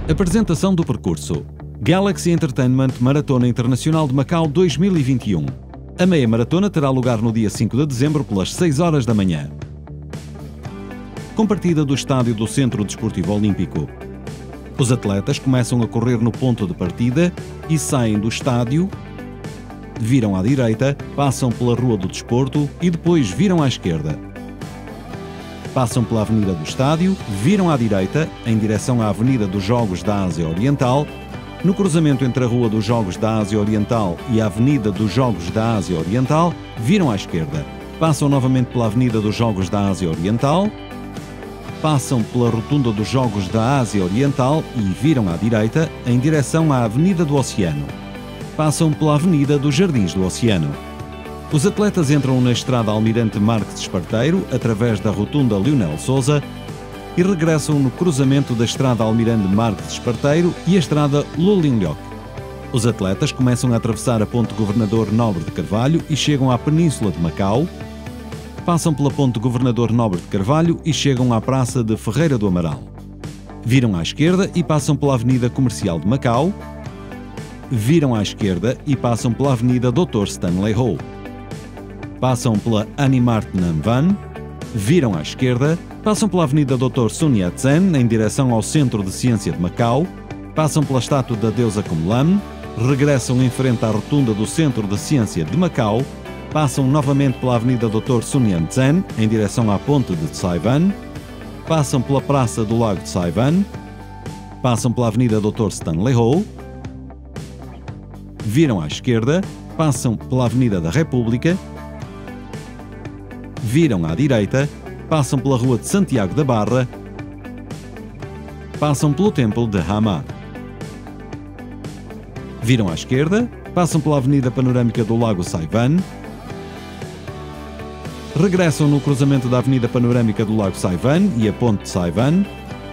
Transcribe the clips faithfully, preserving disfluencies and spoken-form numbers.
Apresentação do percurso: Galaxy Entertainment Maratona Internacional de Macau dois mil e vinte e um. A meia maratona terá lugar no dia cinco de dezembro pelas seis horas da manhã. Com partida do estádio do Centro Desportivo Olímpico. Os atletas começam a correr no ponto de partida e saem do estádio, viram à direita, passam pela Rua do Desporto e depois viram à esquerda. Passam pela Avenida do Estádio, viram à direita, em direção à Avenida dos Jogos da Ásia Oriental. No cruzamento entre a Rua dos Jogos da Ásia Oriental e a Avenida dos Jogos da Ásia Oriental, viram à esquerda. Passam novamente pela Avenida dos Jogos da Ásia Oriental. Passam pela Rotunda dos Jogos da Ásia Oriental e viram à direita, em direção à Avenida do Oceano. Passam pela Avenida dos Jardins do Oceano. Os atletas entram na Estrada Almirante Marques Esparteiro, através da Rotunda Leonel Sousa, e regressam no cruzamento da Estrada Almirante Marques Esparteiro e a Estrada Lulinhoque. Os atletas começam a atravessar a Ponte Governador Nobre de Carvalho e chegam à Península de Macau. Passam pela Ponte Governador Nobre de Carvalho e chegam à Praça de Ferreira do Amaral. Viram à esquerda e passam pela Avenida Comercial de Macau. Viram à esquerda e passam pela Avenida doutor Stanley Ho. Passam pela Animart Nam Van. Viram à esquerda, passam pela Avenida doutor Sun Yat-sen em direção ao Centro de Ciência de Macau. Passam pela Estátua da Deusa Kunlun. Regressam em frente à rotunda do Centro de Ciência de Macau. Passam novamente pela Avenida doutor Sun Yat-sen em direção à Ponte de Tsai Wan. Passam pela Praça do Lago de Tsai Wan. Passam pela Avenida doutor Stanley Ho. Viram à esquerda, passam pela Avenida da República. Viram à direita, passam pela Rua de Santiago da Barra. Passam pelo Templo de Hama. Viram à esquerda, passam pela Avenida Panorâmica do Lago Saiwan. Regressam no cruzamento da Avenida Panorâmica do Lago Saiwan e a Ponte de Saiwan.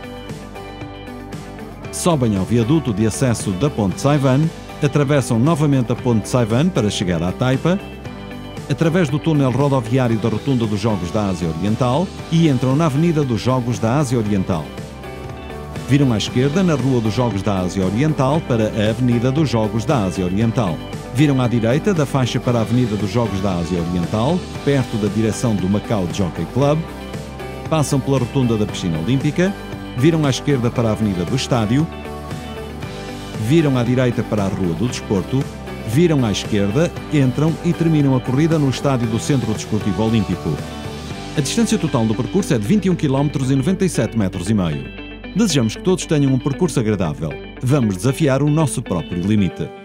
Sobem ao viaduto de acesso da Ponte de Saiwan. Atravessam novamente a Ponte de Saiwan para chegar à Taipa, através do túnel rodoviário da Rotunda dos Jogos da Ásia Oriental e entram na Avenida dos Jogos da Ásia Oriental. Viram à esquerda na Rua dos Jogos da Ásia Oriental para a Avenida dos Jogos da Ásia Oriental. Viram à direita da faixa para a Avenida dos Jogos da Ásia Oriental, perto da direção do Macau Jockey Club. Passam pela Rotunda da Piscina Olímpica. Viram à esquerda para a Avenida do Estádio. Viram à direita para a Rua do Desporto, viram à esquerda, entram e terminam a corrida no estádio do Centro Desportivo Olímpico. A distância total do percurso é de vinte e um quilómetros e noventa e sete metros e meio. Desejamos que todos tenham um percurso agradável. Vamos desafiar o nosso próprio limite.